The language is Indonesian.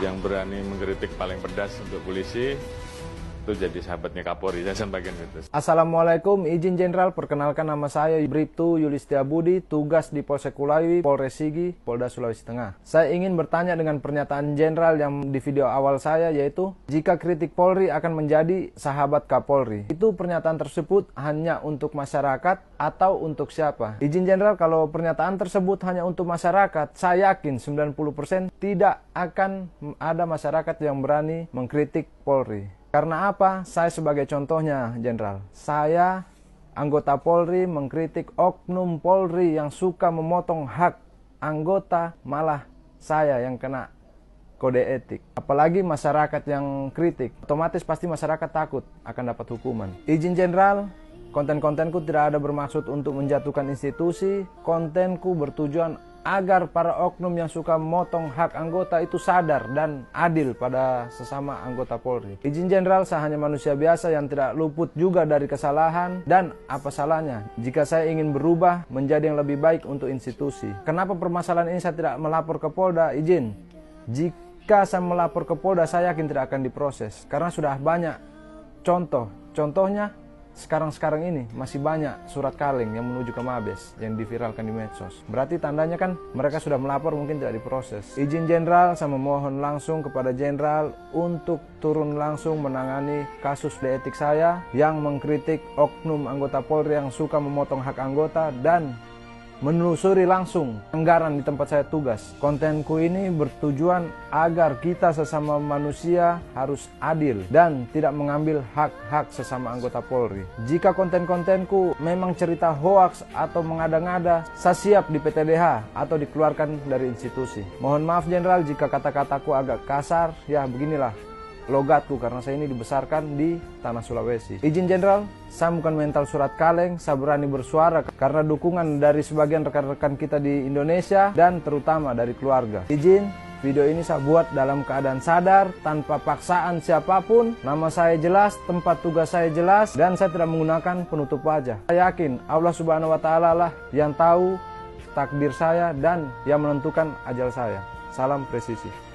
yang berani mengkritik paling pedas untuk polisi itu jadi sahabatnya Kapolri. Saya sampaikan gitu. Assalamualaikum, izin Jenderal, perkenalkan nama saya Bribtu Yulistia Budi, tugas di Polsek Kulawi, Polres Sigi, Polda Sulawesi Tengah. Saya ingin bertanya dengan pernyataan Jenderal yang di video awal saya, yaitu jika kritik Polri akan menjadi sahabat Kapolri. Itu pernyataan tersebut hanya untuk masyarakat atau untuk siapa? Izin Jenderal, kalau pernyataan tersebut hanya untuk masyarakat, saya yakin 90% tidak akan ada masyarakat yang berani mengkritik Polri. Karena apa? Saya sebagai contohnya, Jenderal. Saya, anggota Polri, mengkritik oknum Polri yang suka memotong hak anggota, malah saya yang kena kode etik. Apalagi masyarakat yang kritik, otomatis pasti masyarakat takut akan dapat hukuman. Izin Jenderal, konten-kontenku tidak ada bermaksud untuk menjatuhkan institusi. Kontenku bertujuan agar para oknum yang suka memotong hak anggota itu sadar dan adil pada sesama anggota Polri. Izin Jenderal, saya hanya manusia biasa yang tidak luput juga dari kesalahan, dan apa salahnya jika saya ingin berubah menjadi yang lebih baik untuk institusi. Kenapa permasalahan ini saya tidak melapor ke Polda? Izin, jika saya melapor ke Polda, saya yakin tidak akan diproses karena sudah banyak contohnya. Sekarang ini masih banyak surat kaleng yang menuju ke Mabes yang diviralkan di medsos. Berarti tandanya kan mereka sudah melapor, mungkin tidak diproses. Izin Jenderal, saya memohon langsung kepada Jenderal untuk turun langsung menangani kasus kode etik saya yang mengkritik oknum anggota Polri yang suka memotong hak anggota dan menelusuri langsung anggaran di tempat saya tugas. Kontenku ini bertujuan agar kita sesama manusia harus adil dan tidak mengambil hak-hak sesama anggota Polri. Jika konten-kontenku memang cerita hoaks atau mengada-ngada, saya siap di PTDH atau dikeluarkan dari institusi. Mohon maaf Jenderal jika kata-kataku agak kasar, ya beginilah logatku karena saya ini dibesarkan di tanah Sulawesi. Izin Jenderal, saya bukan mental surat kaleng, saya berani bersuara karena dukungan dari sebagian rekan-rekan kita di Indonesia dan terutama dari keluarga. Izin, video ini saya buat dalam keadaan sadar, tanpa paksaan siapapun. Nama saya jelas, tempat tugas saya jelas, dan saya tidak menggunakan penutup wajah. Saya yakin Allah Subhanahu wa Ta'ala lah yang tahu takdir saya dan yang menentukan ajal saya. Salam presisi.